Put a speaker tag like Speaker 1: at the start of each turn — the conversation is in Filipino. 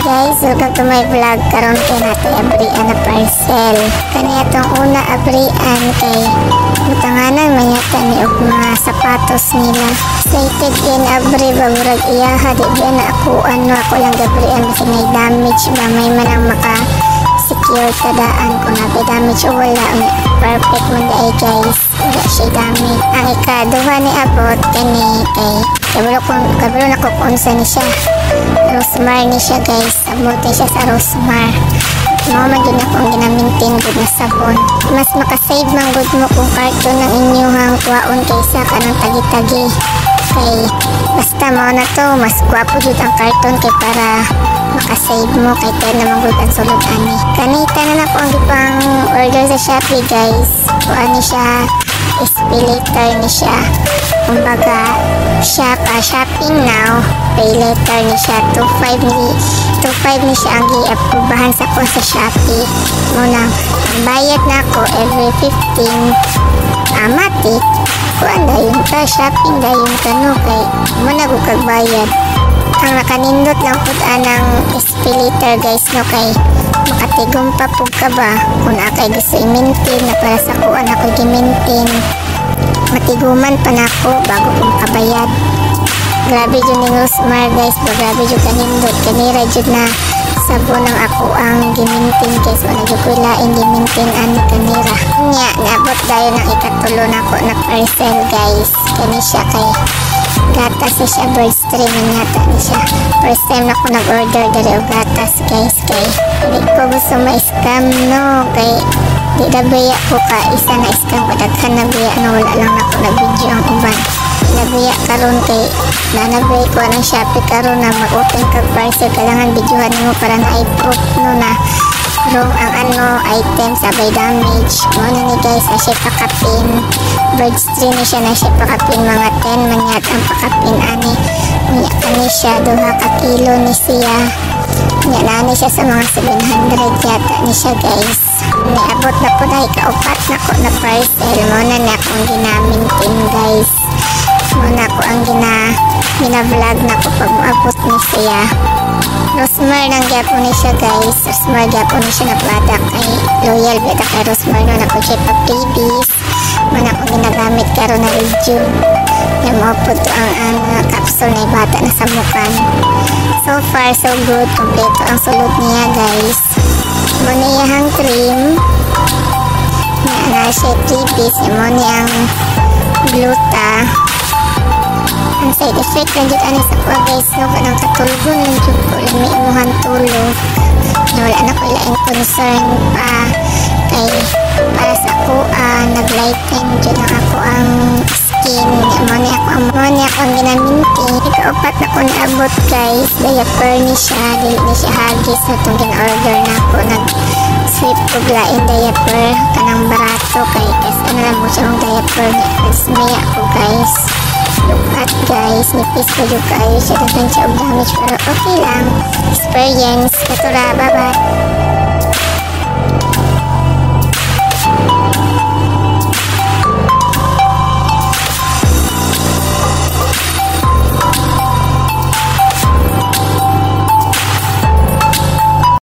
Speaker 1: guys, welcome to my vlog. Karon kay nato abrian na parcel. Kani atong una abrian kay butanganan manyata ni og mga sapatos nila. Excited in abri ba murag iyaha di ba na ako ako lang gabrian kasi may damage ba may manang maka secure tadaan kung na damage o wala. Perfect man dai guys. Wala siya damage. Ang ikaduha ni abot kani kay kabalo na ko kung saan ni siya. Rosmar ni siya guys. Sabuti siya sa Rosmar. Mama din ako ang ginamintin good na sabon. Mas makasave man good mo kung karton ng inyong kuwaon kaysa ka ng tagi-tagi. Kay basta mo na to, mas gwapo dito ang karton kay para makasave mo kay tayo naman good ang sulod ani. Kanita na ako ang ipang order sa Shopee guys. Kuha ni siya, SPayLater ni siya. Kumbaga, shopping now, pay later ni siya. 2.5 ni siya ang i-aprobahan sa ko sa Shopee. Muna, bayad na ako every 15 matik. Kuan dayon ka, shopping dayon ka no, kay muna ko kagbayad. Ang nakanindot lang po ng SPayLater guys no, kay makatigong pa po ka ba kung akay gusto i-maintain na para sa kuan ako i-maintain. Matiguman pa na ako bago kong kabayad. Grabe dyan ni Rosmar guys, grabe dyan kanindot. Kanira dyan na sabon ng ako ang gimintin guys. Wala dyan ko ilain gimintin ani kanira. Nya, naabot tayo ng ikatulo na ako na parcel guys. Kani siya kay gatas siya, Birdstream man yata ni siya. First time na ako nag-order dari o gatas guys. Kay hindi ko gusto ma-scam no. Kay di nabaya ko ka isa na scam ko daghan nabaya na wala lang ako na video ang uban. Nabaya karon kay nanabay ko ng Shopee karon na mag-open kag parcel kailangan videohan mo para na i-proof no na wrong ang item sabay damage mo na ni guys na siya pakapin. Birdstream na siya na siya pakapin mga 10 manyat ang pakapin ani. Unya kani siya 2 ka kilo ni siya. Unya nani siya sa mga 700 yata ni siya guys. Niabot na po dahil kaupat na ko na parcel mo na akong ginamintin guys. Mo na ko ang ginavlog na ko pag maabot ni siya. Rosmar nang gapo ni siya guys. Rosmar gapo ni siya na product ay loyal beta kay Rosmar no na ko siya pa freebies. Mo na ko ginagamit karon na review. Yung mo po to ang capsule na bata na sa mukan. So far so good. Kompleto ang sulot niya guys. Moniyahang cream na siya 3 piece mo niyang gluta ang side effect lang dito ano sa kuha guys no kanang katulgon lang dito ko lami imuhan tulog na wala na ko ilaing concern pa kay para sa kuha naglighten dyan ang ako ang skin mo niya ako ang ginaminti ikaupat na ko naabot guys diaper ni siya dili ni siya hagis na itong gina-order na ako nag-sweep ko lain diaper kanang barato kay kasi ano lang mo siya ang diaper nagsmaya ko guys look at guys nipis ko yung kayo siya dagan siya og damage pero okay lang experience katura bye bye.